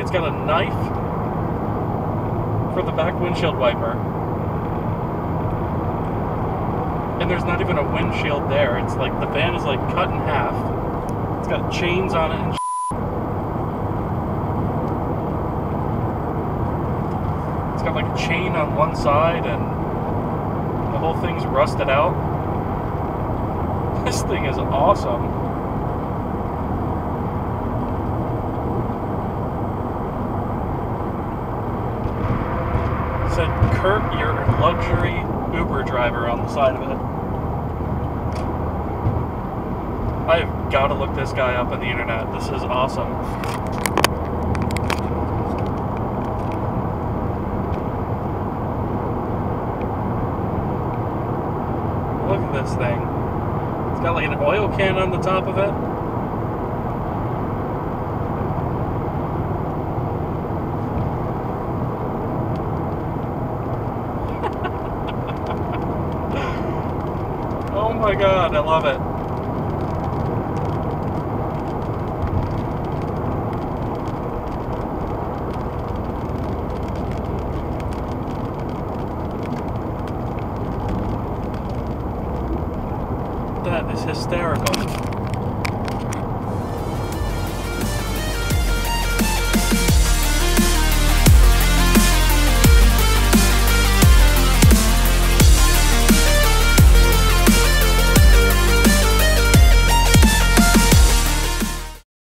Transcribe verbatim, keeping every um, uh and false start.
It's got a knife for the back windshield wiper. And there's not even a windshield there. It's like the van is like cut in half. It's got chains on it and shit. It's got like a chain on one side and the whole thing's rusted out. This thing is awesome. It said Kurt, your luxury Uber driver on the side of it. I have got to look this guy up on the internet. This is awesome. Look at this thing. It's got like an oil can on the top of it. Oh my god, I love it. That is hysterical.